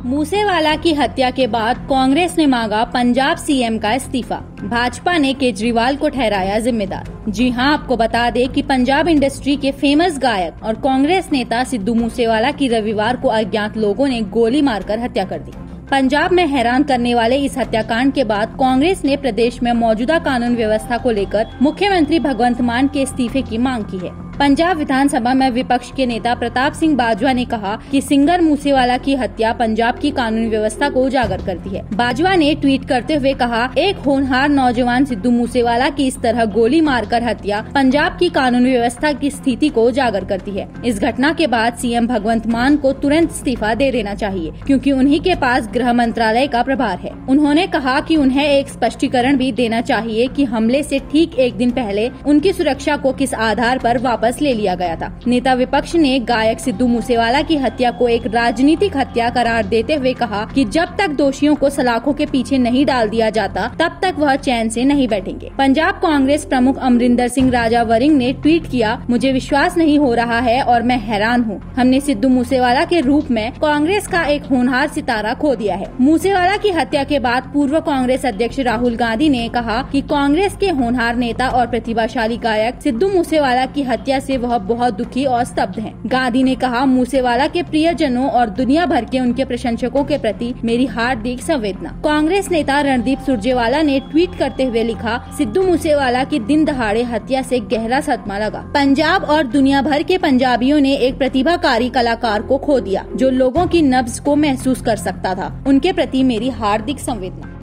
मूसेवाला की हत्या के बाद कांग्रेस ने मांगा पंजाब सीएम का इस्तीफा। भाजपा ने केजरीवाल को ठहराया जिम्मेदार। जी हां, आपको बता दें कि पंजाब इंडस्ट्री के फेमस गायक और कांग्रेस नेता सिद्धू मूसेवाला की रविवार को अज्ञात लोगों ने गोली मारकर हत्या कर दी। पंजाब में हैरान करने वाले इस हत्याकांड के बाद कांग्रेस ने प्रदेश में मौजूदा कानून व्यवस्था को लेकर मुख्यमंत्री भगवंत मान के इस्तीफे की मांग की है। पंजाब विधानसभा में विपक्ष के नेता प्रताप सिंह बाजवा ने कहा कि सिंगर मूसेवाला की हत्या पंजाब की कानूनी व्यवस्था को उजागर करती है। बाजवा ने ट्वीट करते हुए कहा, एक होनहार नौजवान सिद्धू मूसेवाला की इस तरह गोली मारकर हत्या पंजाब की कानूनी व्यवस्था की स्थिति को उजागर करती है। इस घटना के बाद सीएम भगवंत मान को तुरंत इस्तीफा दे देना चाहिए, क्योंकि उन्हीं के पास गृह मंत्रालय का प्रभार है। उन्होंने कहा कि उन्हें एक स्पष्टीकरण भी देना चाहिए कि हमले से ठीक एक दिन पहले उनकी सुरक्षा को किस आधार पर वापस ले लिया गया था। नेता विपक्ष ने गायक सिद्धू मूसेवाला की हत्या को एक राजनीतिक हत्या करार देते हुए कहा कि जब तक दोषियों को सलाखों के पीछे नहीं डाल दिया जाता तब तक वह चैन से नहीं बैठेंगे। पंजाब कांग्रेस प्रमुख अमरिंदर सिंह राजा वरिंग ने ट्वीट किया, मुझे विश्वास नहीं हो रहा है और मैं हैरान हूँ। हमने सिद्धू मूसेवाला के रूप में कांग्रेस का एक होनहार सितारा खो दिया है। मूसेवाला की हत्या के बाद पूर्व कांग्रेस अध्यक्ष राहुल गांधी ने कहा कि कांग्रेस के होनहार नेता और प्रतिभाशाली गायक सिद्धू मूसेवाला की हत्या से वह बहुत दुखी और स्तब्ध हैं। गांधी ने कहा, मूसेवाला के प्रियजनों और दुनिया भर के उनके प्रशंसकों के प्रति मेरी हार्दिक संवेदना। कांग्रेस नेता रणदीप सुरजेवाला ने ट्वीट करते हुए लिखा, सिद्धू मूसेवाला की दिन दहाड़े हत्या से गहरा सदमा लगा। पंजाब और दुनिया भर के पंजाबियों ने एक प्रतिभाकारी कलाकार को खो दिया जो लोगों की नब्ज को महसूस कर सकता था। उनके प्रति मेरी हार्दिक संवेदना।